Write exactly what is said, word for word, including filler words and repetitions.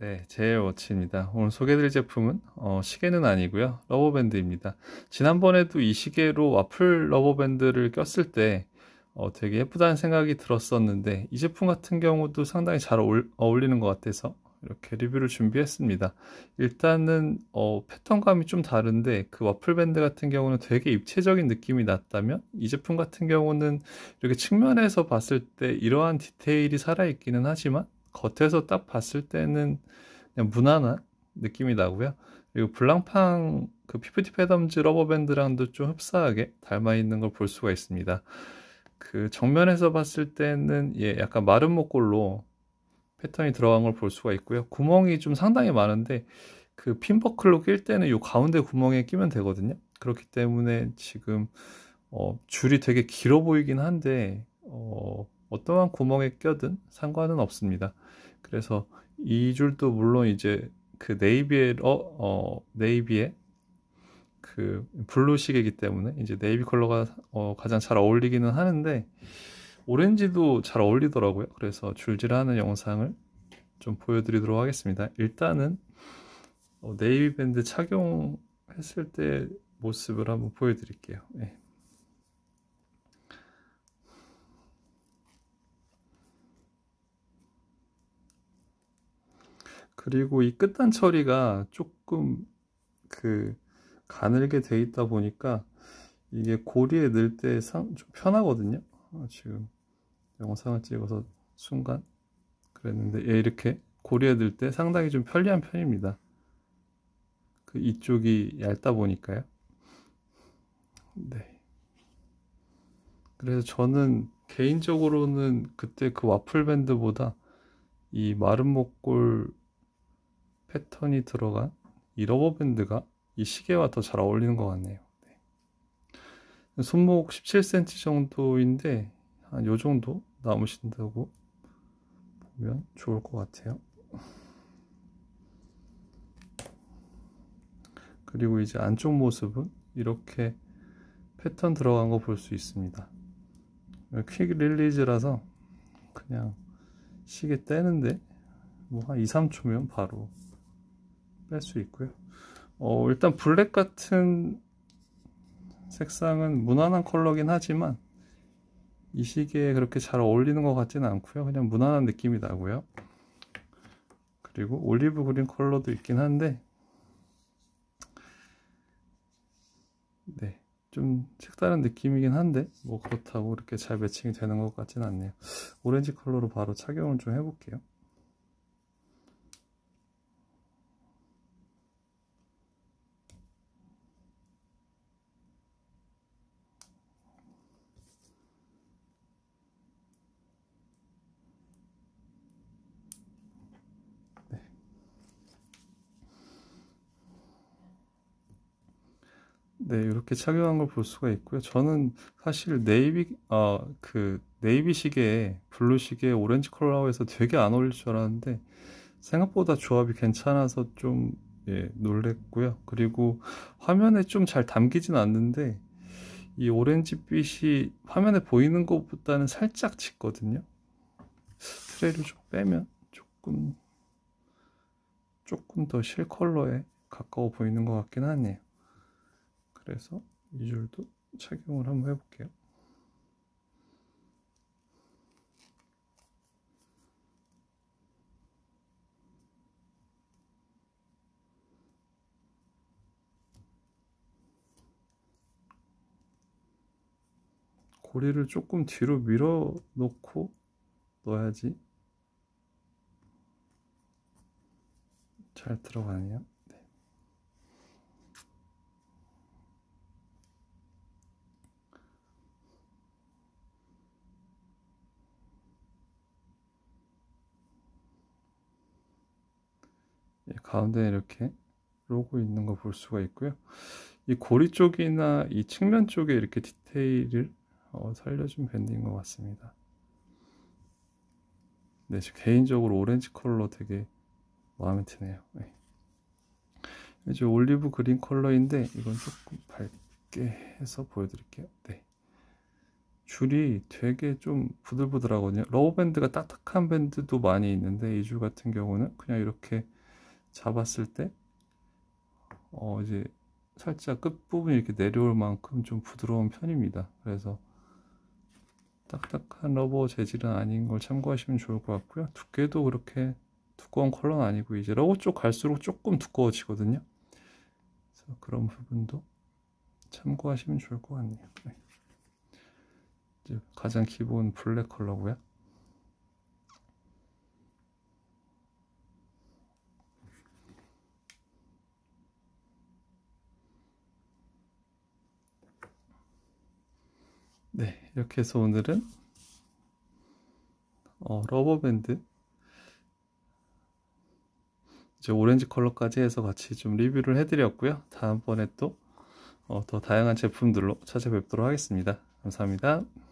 네, 제일워치입니다. 오늘 소개해드릴 제품은 어, 시계는 아니고요. 러버밴드입니다. 지난번에도 이 시계로 와플 러버밴드를 꼈을 때 어, 되게 예쁘다는 생각이 들었었는데 이 제품 같은 경우도 상당히 잘 어울, 어울리는 것 같아서 이렇게 리뷰를 준비했습니다. 일단은 어, 패턴감이 좀 다른데 그 와플 밴드 같은 경우는 되게 입체적인 느낌이 났다면 이 제품 같은 경우는 이렇게 측면에서 봤을 때 이러한 디테일이 살아있기는 하지만 겉에서 딱 봤을 때는 그냥 무난한 느낌이 나고요. 그리고 블랑팡 그 피프티 패덤즈 러버밴드랑도 좀 흡사하게 닮아 있는 걸 볼 수가 있습니다. 그 정면에서 봤을 때는 예, 약간 마른 목골로 패턴이 들어간 걸 볼 수가 있고요. 구멍이 좀 상당히 많은데 그 핀버클로 낄 때는 이 가운데 구멍에 끼면 되거든요. 그렇기 때문에 지금 어, 줄이 되게 길어 보이긴 한데 어, 어떠한 구멍에 껴든 상관은 없습니다. 그래서 이 줄도 물론 이제 그 네이비의 어, 어 네이비의 그 블루 시계이기 때문에 이제 네이비 컬러가 어, 가장 잘 어울리기는 하는데 오렌지도 잘 어울리더라고요. 그래서 줄질하는 영상을 좀 보여드리도록 하겠습니다. 일단은 어, 네이비 밴드 착용했을 때 모습을 한번 보여드릴게요. 네. 그리고 이 끝단 처리가 조금 그 가늘게 돼 있다 보니까 이게 고리에 넣을 때 좀 편하거든요. 어, 지금 영상을 찍어서 순간 그랬는데 예, 이렇게 고리에 넣을 때 상당히 좀 편리한 편입니다. 그 이쪽이 얇다 보니까요. 네. 그래서 저는 개인적으로는 그때 그 와플 밴드보다 이 마른 목골 패턴이 들어간 이 러버 밴드가 이 시계와 더 잘 어울리는 것 같네요. 네. 손목 십칠 센티미터 정도인데 한 요 정도 남으신다고 보면 좋을 것 같아요. 그리고 이제 안쪽 모습은 이렇게 패턴 들어간 거 볼 수 있습니다. 퀵 릴리즈라서 그냥 시계 떼는데 뭐 한 이, 삼 초면 바로 뺄 수 있고요. 어, 일단 블랙 같은 색상은 무난한 컬러긴 하지만 이 시계에 그렇게 잘 어울리는 것 같지는 않고요. 그냥 무난한 느낌이 나고요. 그리고 올리브 그린 컬러도 있긴 한데 네, 좀 색다른 느낌이긴 한데 뭐 그렇다고 이렇게 잘 매칭이 되는 것 같지는 않네요. 오렌지 컬러로 바로 착용을 좀 해볼게요. 네, 이렇게 착용한 걸 볼 수가 있고요. 저는 사실 네이비, 아, 그, 네이비 시계에, 블루 시계에 오렌지 컬러에서 되게 안 어울릴 줄 알았는데, 생각보다 조합이 괜찮아서 좀, 예, 놀랬고요. 그리고 화면에 좀 잘 담기진 않는데, 이 오렌지빛이 화면에 보이는 것보다는 살짝 짙거든요. 트레이를 좀 빼면 조금, 조금 더 실 컬러에 가까워 보이는 것 같긴 하네요. 그래서 이 줄도 착용을 한번 해볼게요. 고리를 조금 뒤로 밀어 놓고 넣어야지 잘 들어가네요. 네. 예, 가운데 이렇게 로고 있는 거 볼 수가 있고요. 이 고리 쪽이나 이 측면 쪽에 이렇게 디테일을 어, 살려준 밴드인 것 같습니다. 네, 개인적으로 오렌지 컬러 되게 마음에 드네요. 네. 이제 올리브 그린 컬러인데 이건 조금 밝게 해서 보여드릴게요. 네. 줄이 되게 좀 부들부들하거든요. 러버밴드가 딱딱한 밴드도 많이 있는데 이 줄 같은 경우는 그냥 이렇게 잡았을 때 어 이제 살짝 끝부분이 이렇게 내려올 만큼 좀 부드러운 편입니다. 그래서 딱딱한 러버 재질은 아닌 걸 참고하시면 좋을 것 같고요. 두께도 그렇게 두꺼운 컬러는 아니고 이제 러버 쪽 갈수록 조금 두꺼워지거든요. 그래서 그런 부분도 참고하시면 좋을 것 같네요. 네. 이제 가장 기본 블랙 컬러고요. 네, 이렇게 해서 오늘은 어, 러버밴드 이제 오렌지 컬러까지 해서 같이 좀 리뷰를 해드렸고요. 다음번에 또 어, 더 다양한 제품들로 찾아뵙도록 하겠습니다. 감사합니다.